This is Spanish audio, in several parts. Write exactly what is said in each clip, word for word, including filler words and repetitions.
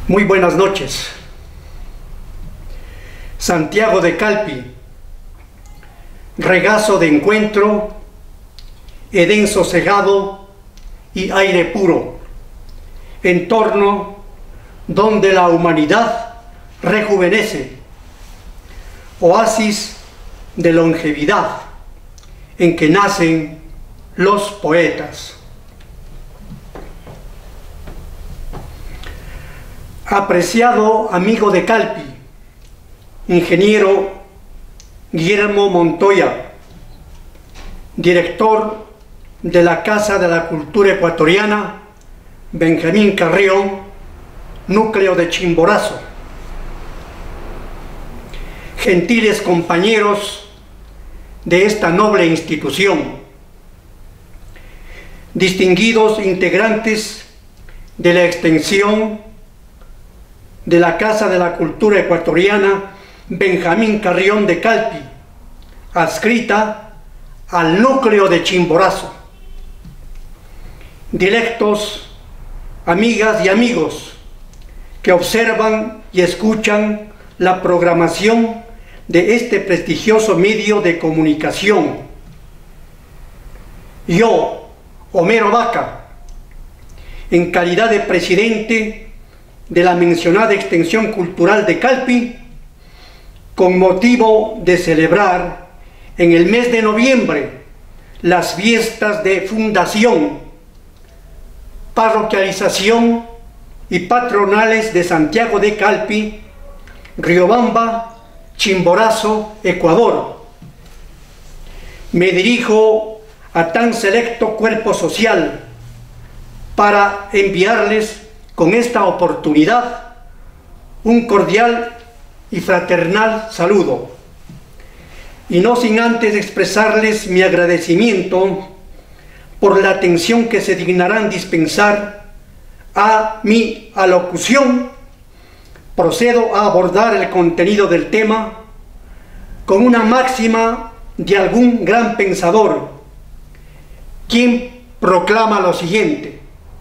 Muy buenas noches. Santiago de Calpi, regazo de encuentro, edén sosegado y aire puro, entorno donde la humanidad rejuvenece, oasis de longevidad en que nacen los poetas. Apreciado amigo de Calpi, ingeniero Guillermo Montoya, director de la Casa de la Cultura Ecuatoriana Benjamín Carrión, núcleo de Chimborazo, gentiles compañeros de esta noble institución, distinguidos integrantes de la extensión de la Casa de la Cultura Ecuatoriana Benjamín Carrión de Calpi, adscrita al núcleo de Chimborazo. Directos, amigas y amigos que observan y escuchan la programación de este prestigioso medio de comunicación. Yo, Homero Vaca, en calidad de presidente de la mencionada extensión cultural de Calpi, con motivo de celebrar en el mes de noviembre las fiestas de fundación, parroquialización y patronales de Santiago de Calpi, Riobamba, Chimborazo, Ecuador. Me dirijo a tan selecto cuerpo social para enviarles con esta oportunidad un cordial y fraternal saludo, y no sin antes expresarles mi agradecimiento por la atención que se dignarán dispensar a mi alocución. Procedo a abordar el contenido del tema con una máxima de algún gran pensador, quien proclama lo siguiente: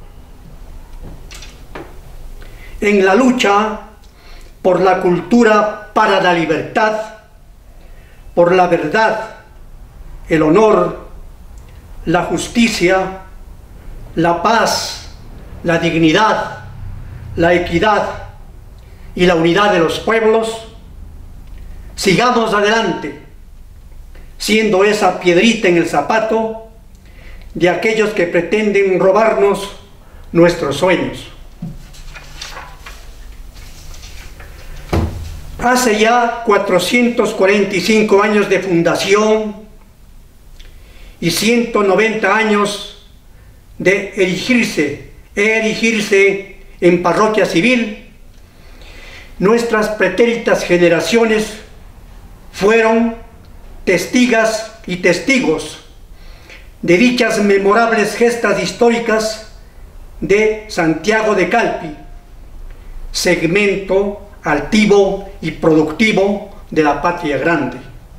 en la lucha por la cultura para la libertad, por la verdad, el honor, la justicia, la paz, la dignidad, la equidad y la unidad de los pueblos, sigamos adelante, siendo esa piedrita en el zapato de aquellos que pretenden robarnos nuestros sueños. Hace ya cuatrocientos cuarenta y cinco años de fundación y ciento noventa años de erigirse, erigirse en parroquia civil, nuestras pretéritas generaciones fueron testigas y testigos de dichas memorables gestas históricas de Santiago de Calpi, segmento altivo y productivo de la patria grande.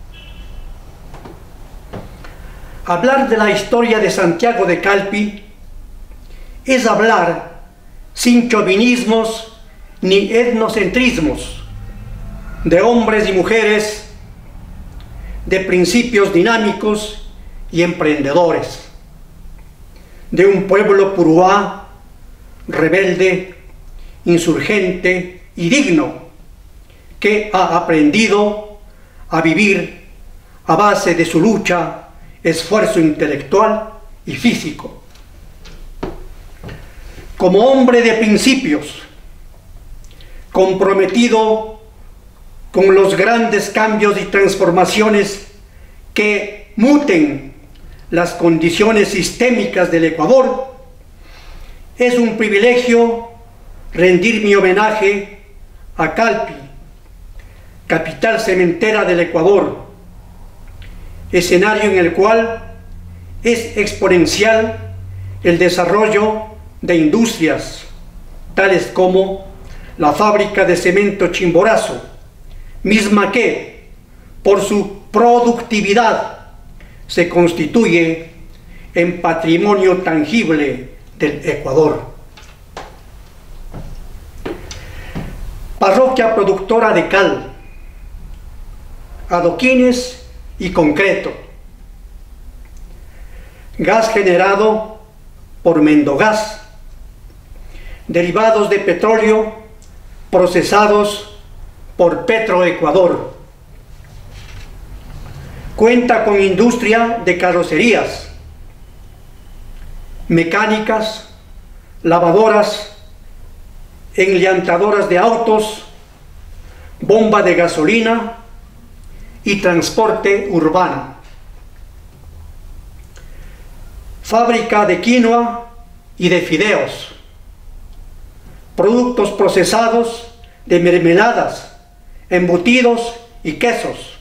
Hablar de la historia de Santiago de Calpi es hablar sin chauvinismos ni etnocentrismos, de hombres y mujeres de principios dinámicos y emprendedores, de un pueblo puruá, rebelde, insurgente y digno, que ha aprendido a vivir a base de su lucha, esfuerzo intelectual y físico. Como hombre de principios, comprometido con los grandes cambios y transformaciones que muten las condiciones sistémicas del Ecuador, es un privilegio rendir mi homenaje a Calpi, capital cementera del Ecuador, escenario en el cual es exponencial el desarrollo de industrias, tales como la fábrica de cemento Chimborazo, misma que, por su productividad, se constituye en patrimonio tangible del Ecuador. parroquia productora de cal, adoquines y concreto, gas generado por Mendogás, derivados de petróleo procesados por Petroecuador. Cuenta con industria de carrocerías, mecánicas, lavadoras, enliantadoras de autos, bomba de gasolina y transporte urbano. Fábrica de quinoa y de fideos, productos procesados de mermeladas, embutidos y quesos.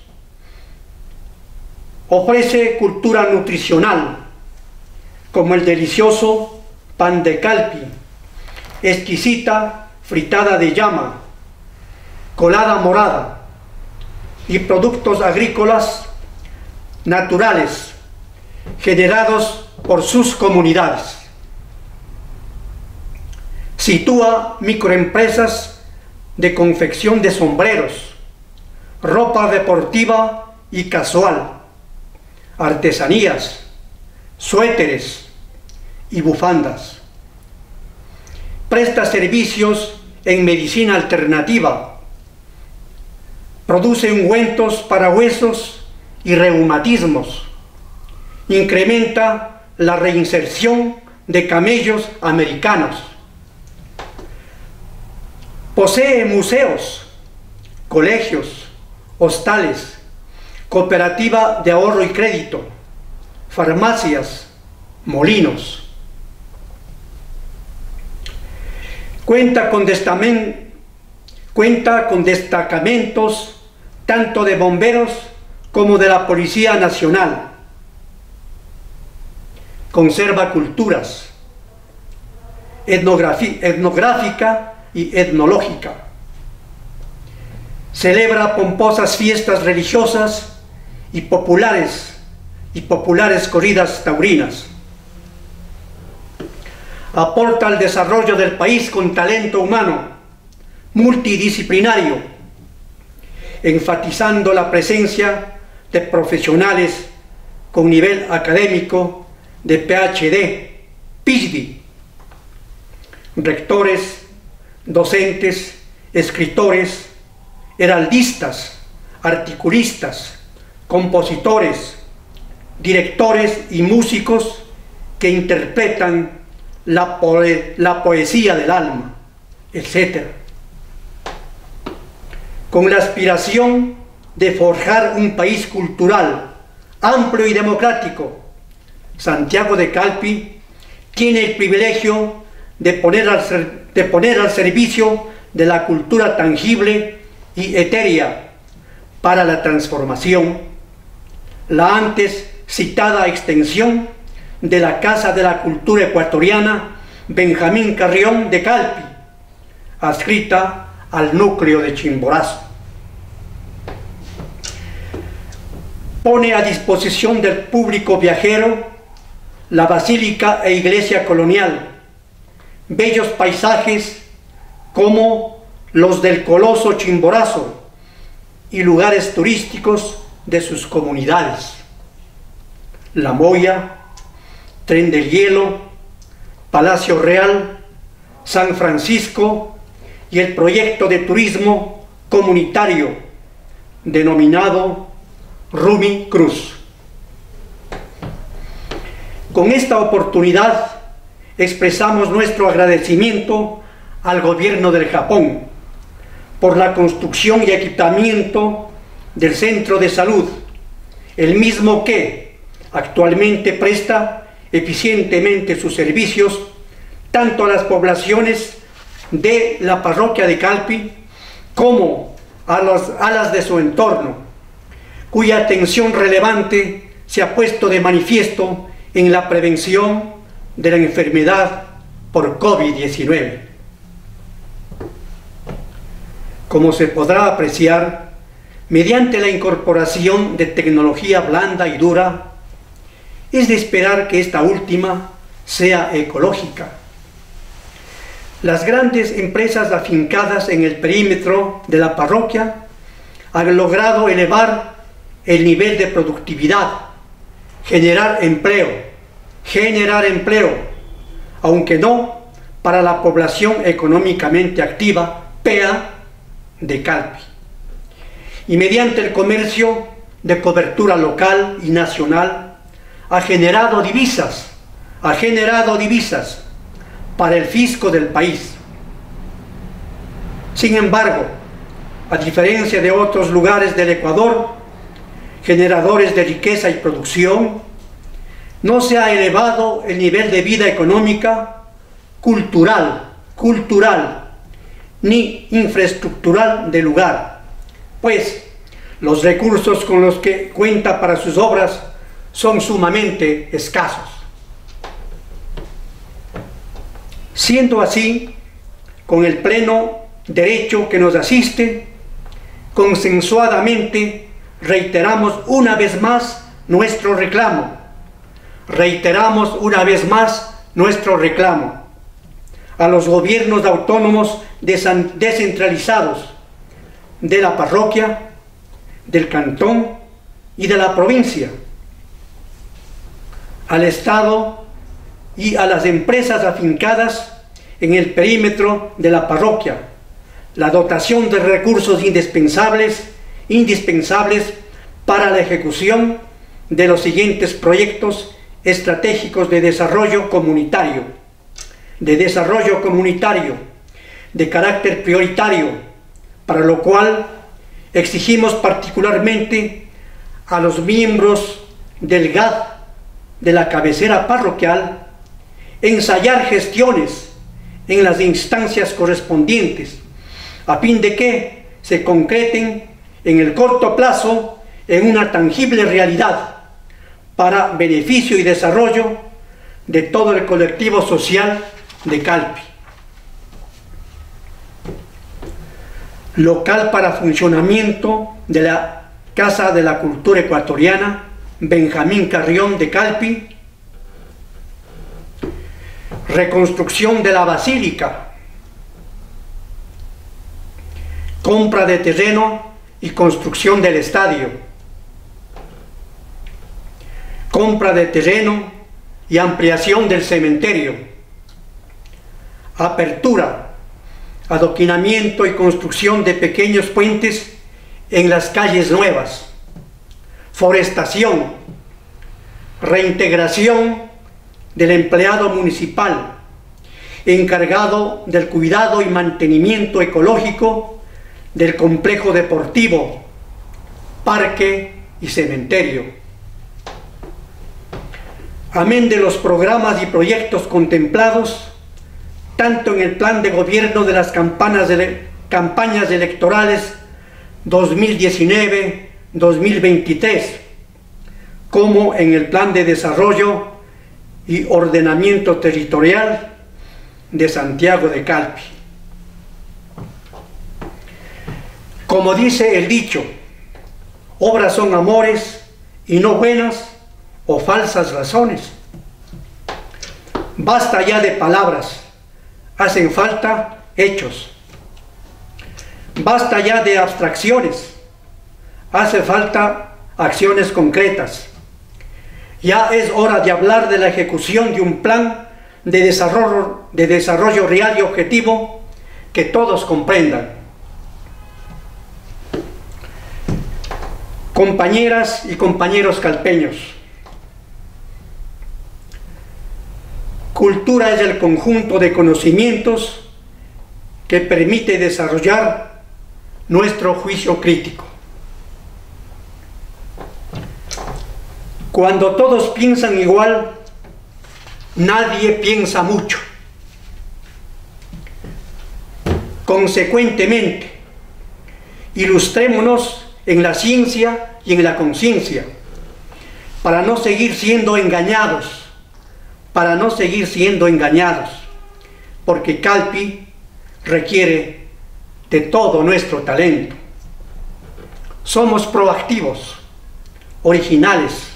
Ofrece cultura nutricional, como el delicioso pan de calpi, exquisita fritada de llama, colada morada y productos agrícolas naturales generados por sus comunidades. Sitúa microempresas de confección de sombreros, ropa deportiva y casual, artesanías, suéteres y bufandas. Presta servicios en medicina alternativa. Produce ungüentos para huesos y reumatismos. Incrementa la reinserción de camellos americanos. Posee museos, colegios, hostales, cooperativa de ahorro y crédito, farmacias, molinos. Cuenta con, destamen, cuenta con destacamentos tanto de bomberos como de la Policía Nacional. Conserva culturas etnográfica y etnológica. Celebra pomposas fiestas religiosas y populares y populares corridas taurinas. Aporta al desarrollo del país con talento humano, multidisciplinario, enfatizando la presencia de profesionales con nivel académico de P H D, P H D, rectores, docentes, escritores, heraldistas, articulistas, compositores, directores y músicos que interpretan la, poe la poesía del alma, etcétera. Con la aspiración de forjar un país cultural, amplio y democrático, Santiago de Calpi tiene el privilegio de poner al, ser, de poner al servicio de la cultura tangible y etérea para la transformación, la antes citada extensión de la Casa de la Cultura Ecuatoriana Benjamín Carrión de Calpi, adscrita al núcleo de Chimborazo. Pone a disposición del público viajero la basílica e iglesia colonial, bellos paisajes como los del Coloso Chimborazo y lugares turísticos de sus comunidades: La Moya, Tren del Hielo, Palacio Real, San Francisco y el proyecto de turismo comunitario denominado Rumi Cruz. Con esta oportunidad expresamos nuestro agradecimiento al gobierno del Japón por la construcción y equipamiento del centro de salud, el mismo que actualmente presta eficientemente sus servicios tanto a las poblaciones de la parroquia de Calpi como a, los, a las de su entorno, cuya atención relevante se ha puesto de manifiesto en la prevención de la enfermedad por COVID diecinueve. Como se podrá apreciar, mediante la incorporación de tecnología blanda y dura, es de esperar que esta última sea ecológica. Las grandes empresas afincadas en el perímetro de la parroquia han logrado elevar el nivel de productividad, generar empleo, generar empleo, aunque no para la población económicamente activa, P E A, de Calpi. Y mediante el comercio de cobertura local y nacional, ha generado divisas, ha generado divisas para el fisco del país. Sin embargo, a diferencia de otros lugares del Ecuador, generadores de riqueza y producción, no se ha elevado el nivel de vida económica, cultural, cultural, ni infraestructural del lugar, pues los recursos con los que cuenta para sus obras son sumamente escasos. Siendo así, con el pleno derecho que nos asiste, consensuadamente reiteramos una vez más nuestro reclamo. Reiteramos una vez más nuestro reclamo a los gobiernos autónomos descentralizados de la parroquia, del cantón y de la provincia, al Estado y a las empresas afincadas en el perímetro de la parroquia, la dotación de recursos indispensables, indispensables para la ejecución de los siguientes proyectos estratégicos de desarrollo comunitario, de desarrollo comunitario de carácter prioritario, para lo cual exigimos particularmente a los miembros del G A D de la cabecera parroquial ensayar gestiones en las instancias correspondientes, a fin de que se concreten en el corto plazo en una tangible realidad para beneficio y desarrollo de todo el colectivo social de Calpi. Local para funcionamiento de la Casa de la Cultura Ecuatoriana Benjamín Carrión de Calpi. Reconstrucción de la Basílica. Compra de terreno y construcción del estadio. Compra de terreno y ampliación del cementerio. Apertura, adoquinamiento y construcción de pequeños puentes en las calles nuevas. Forestación, reintegración del empleado municipal encargado del cuidado y mantenimiento ecológico del complejo deportivo, parque y cementerio. Amén de los programas y proyectos contemplados tanto en el plan de gobierno de las campañas, de, campañas electorales dos mil diecinueve dos mil veintitrés, como en el plan de desarrollo y ordenamiento territorial de Santiago de Calpi. Como dice el dicho, obras son amores y no buenas o falsas razones. Basta ya de palabras, hacen falta hechos. Basta ya de abstracciones, hace falta acciones concretas. Ya es hora de hablar de la ejecución de un plan de desarrollo, de desarrollo real y objetivo que todos comprendan. Compañeras y compañeros calpeños, cultura es el conjunto de conocimientos que permite desarrollar nuestro juicio crítico. Cuando todos piensan igual, nadie piensa mucho. Consecuentemente, ilustrémonos en la ciencia y en la conciencia, para no seguir siendo engañados, para no seguir siendo engañados, porque Calpi requiere de todo nuestro talento. Somos proactivos, originales,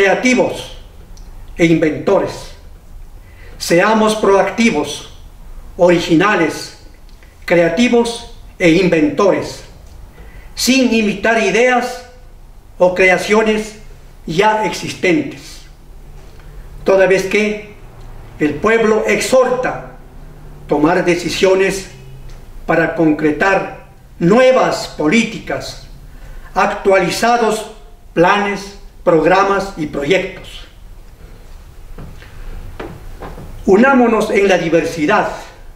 creativos e inventores. Seamos proactivos, originales, creativos e inventores, sin imitar ideas o creaciones ya existentes, toda vez que el pueblo exhorta tomar decisiones para concretar nuevas políticas, actualizados planes, programas y proyectos. Unámonos en la diversidad,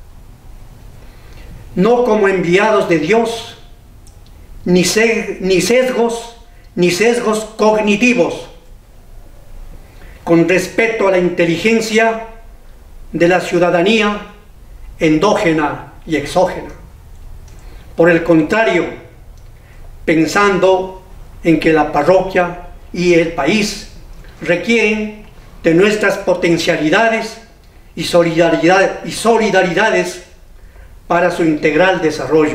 no como enviados de Dios, ni, se, ni sesgos, ni sesgos cognitivos, con respeto a la inteligencia de la ciudadanía endógena y exógena. Por el contrario, pensando en que la parroquia y el país requieren de nuestras potencialidades y, solidaridad, y solidaridades para su integral desarrollo.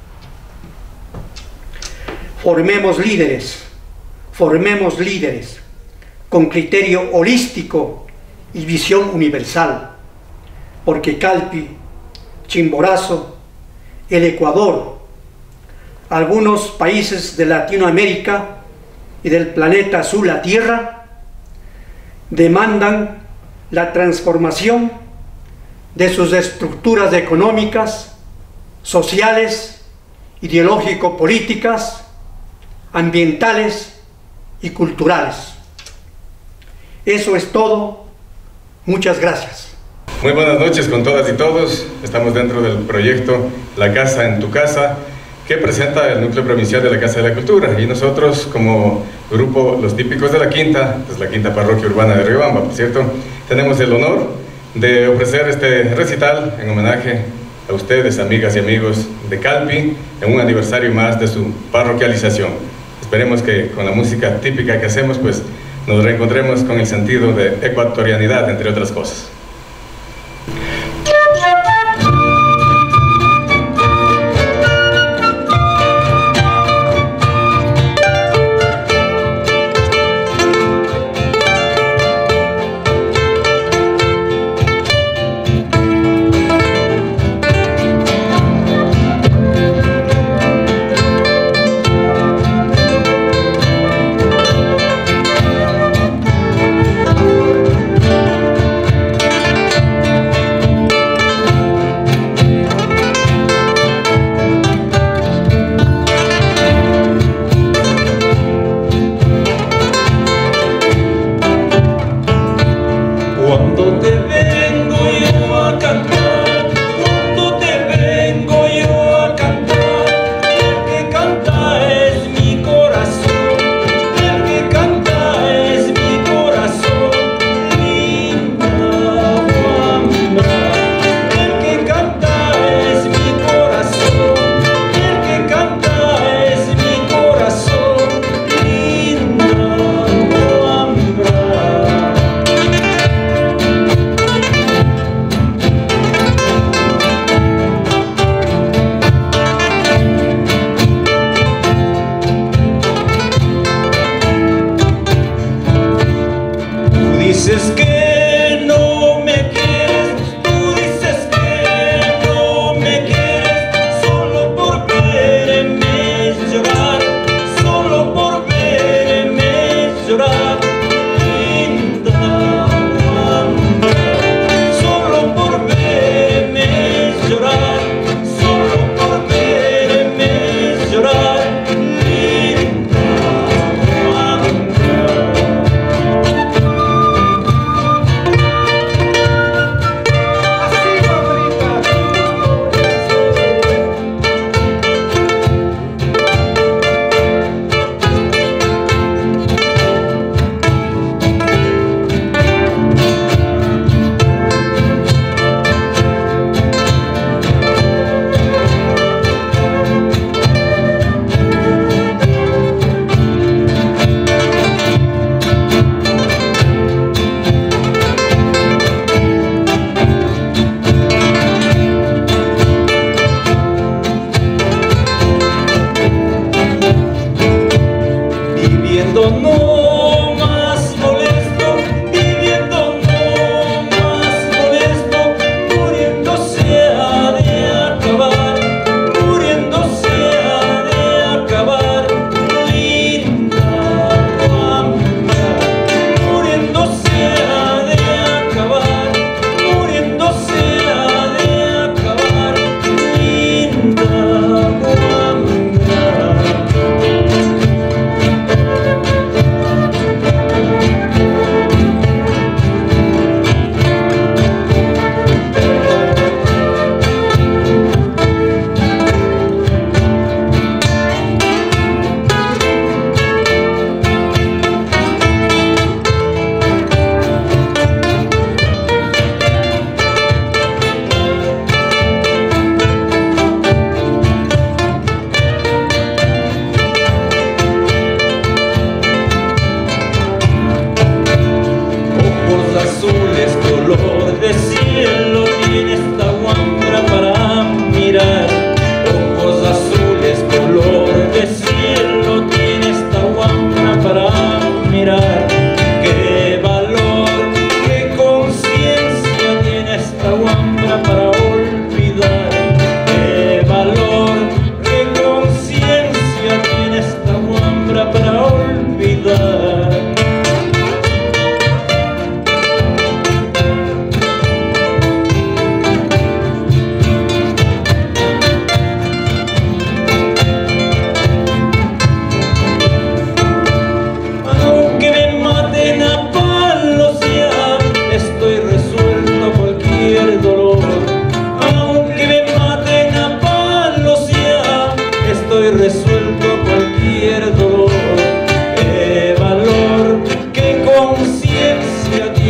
Formemos líderes, formemos líderes con criterio holístico y visión universal, porque Calpi, Chimborazo, el Ecuador, algunos países de Latinoamérica y del planeta azul, la Tierra, demandan la transformación de sus estructuras económicas, sociales, ideológico-políticas, ambientales y culturales. Eso es todo. Muchas gracias. Muy buenas noches con todas y todos. Estamos dentro del proyecto La Casa en tu Casa, que presenta el Núcleo Provincial de la Casa de la Cultura, y nosotros como grupo Los Típicos de la Quinta, es la Quinta Parroquia Urbana de Riobamba, por cierto, tenemos el honor de ofrecer este recital en homenaje a ustedes, amigas y amigos de Calpi, en un aniversario más de su parroquialización. Esperemos que con la música típica que hacemos, pues nos reencontremos con el sentido de ecuatorianidad, entre otras cosas.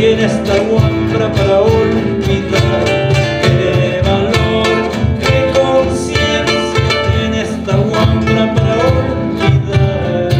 tiene esta guambra para olvidar? ¿Qué valor, qué conciencia tiene esta guambra para olvidar?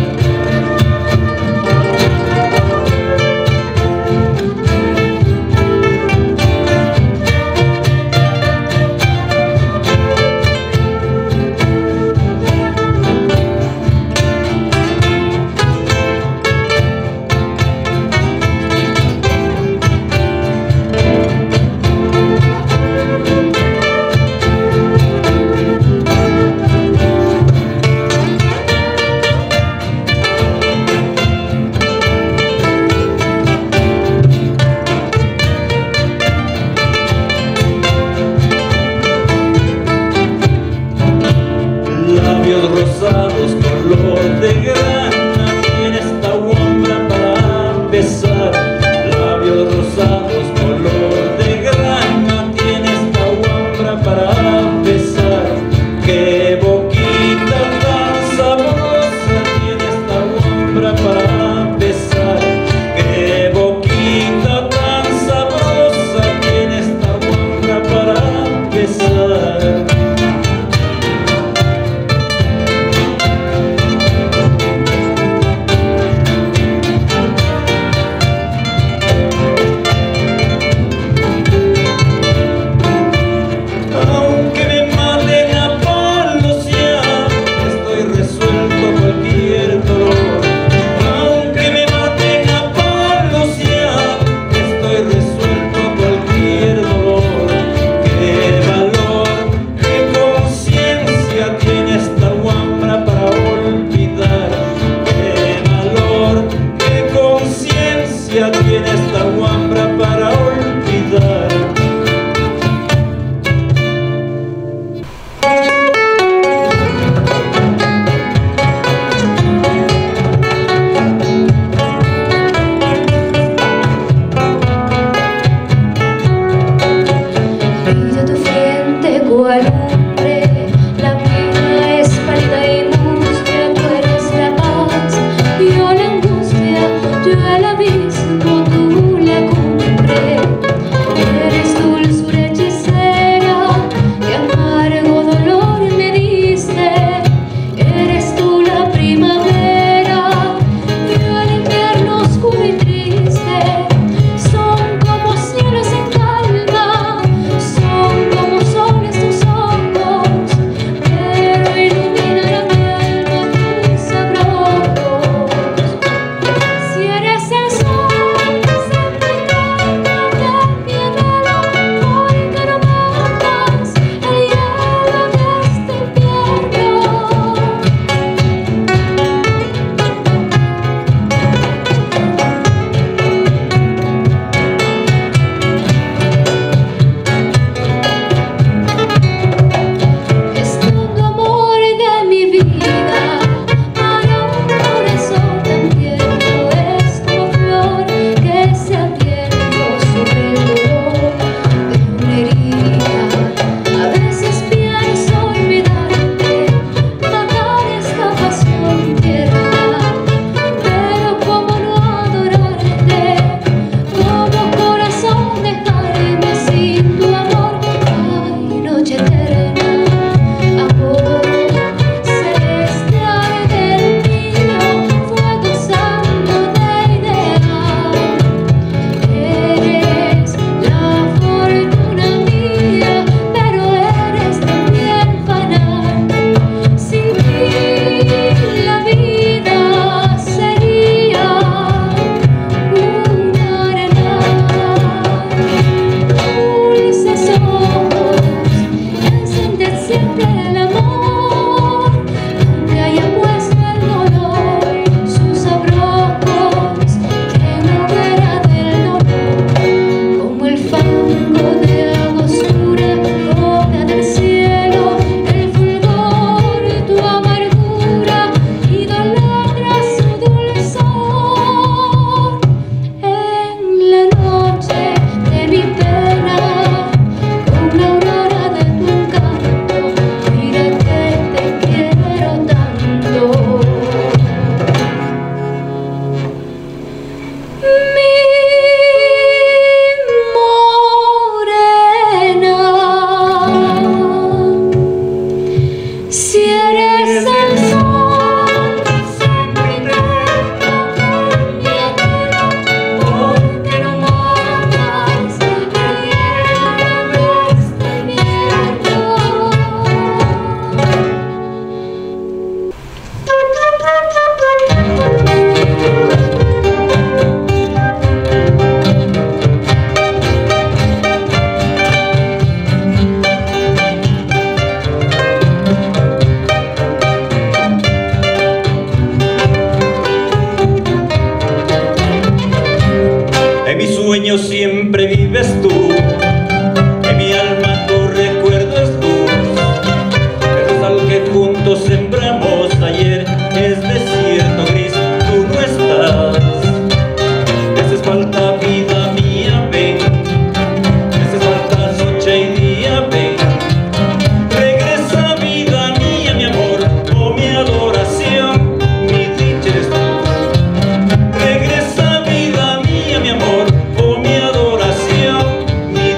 siempre vives tú. En mi alma tu recuerdo es luz. El rosal que juntos sembramos ayer es desierto gris, tú no estás. Me haces falta, vida mía, ven. Me haces falta noche y día, ven. Regresa, vida mía, mi amor, oh mi adoración, mi dicha eres tú. Regresa, vida mía, mi amor, oh mi adoración, mi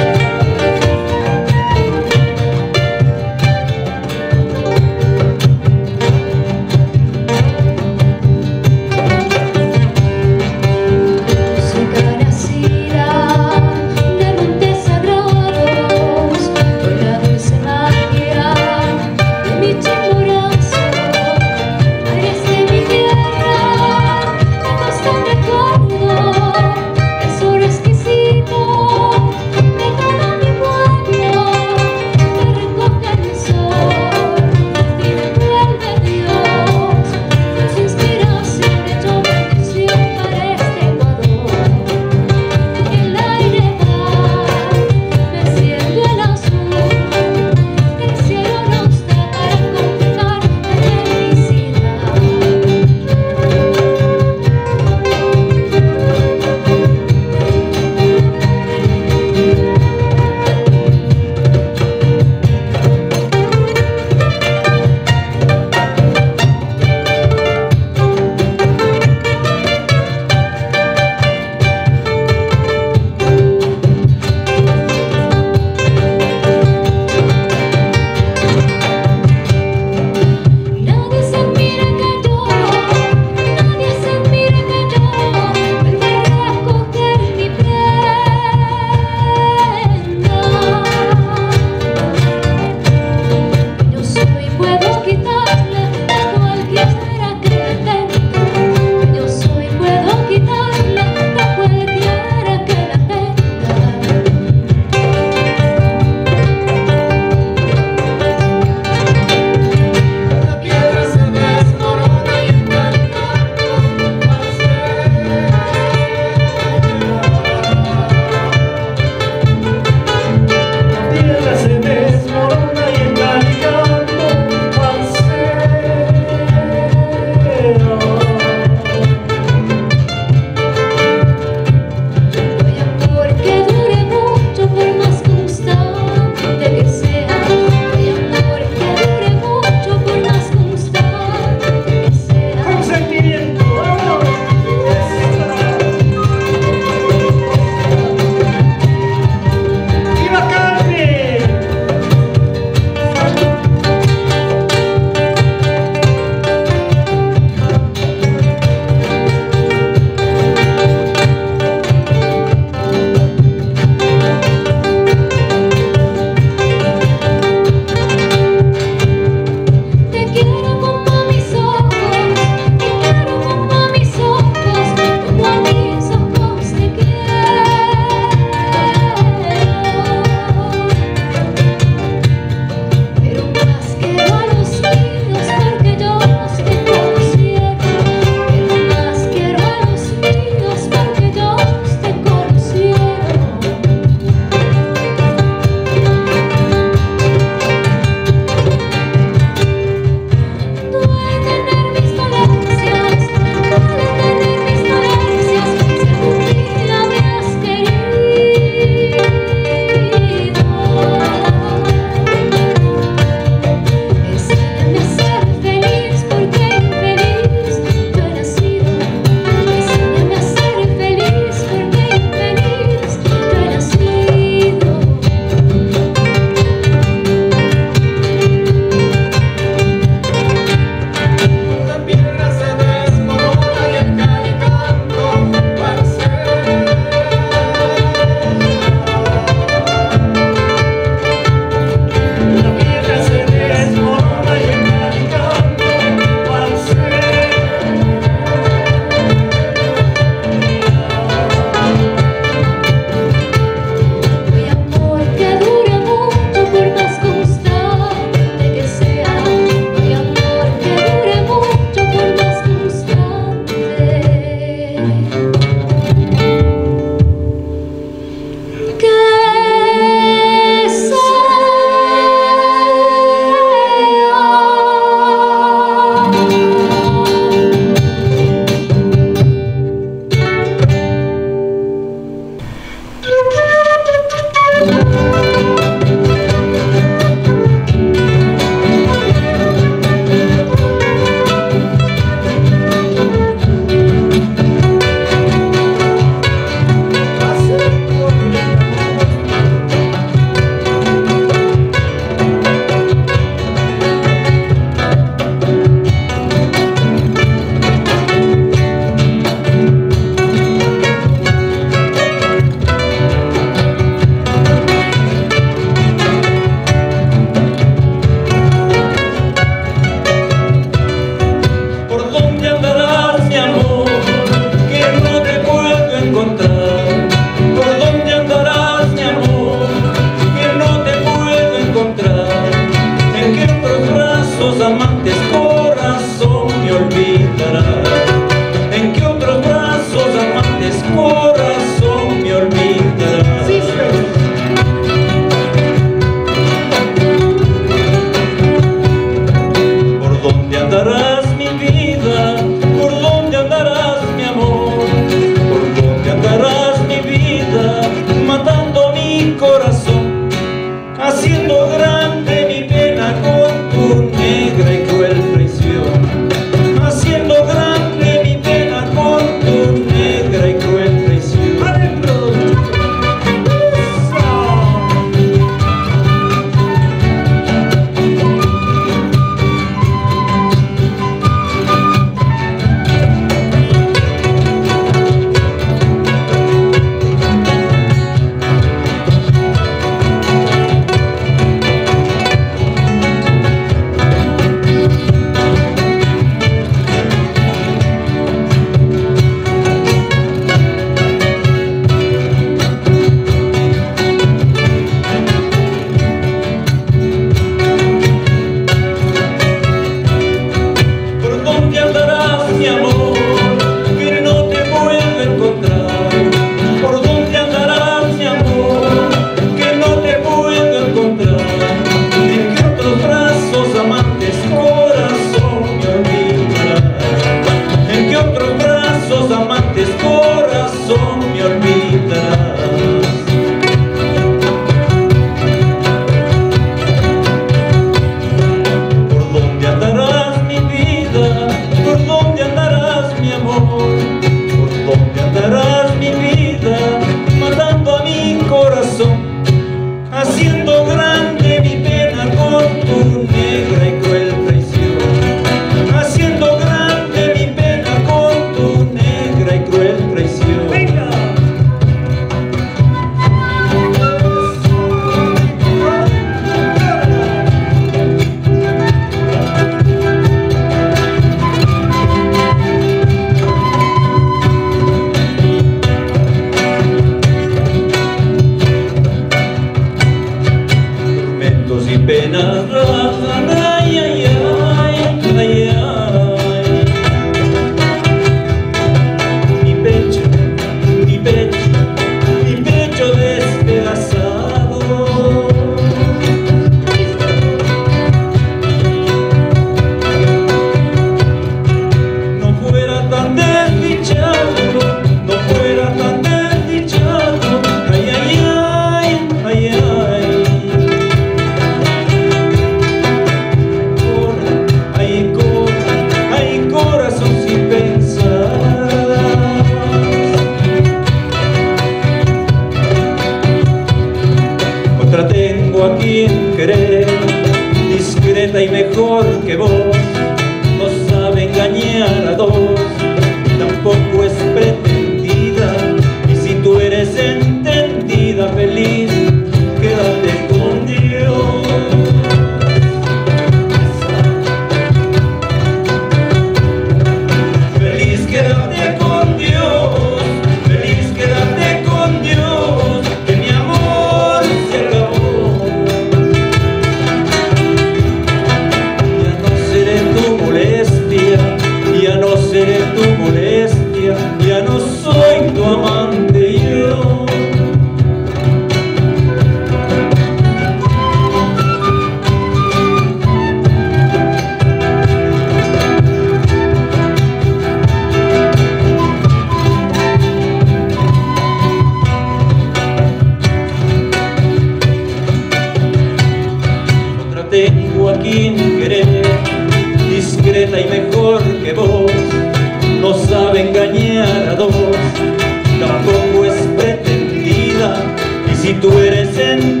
discreta y mejor que vos, no sabe engañar a dos, tampoco es pretendida, y si tú eres en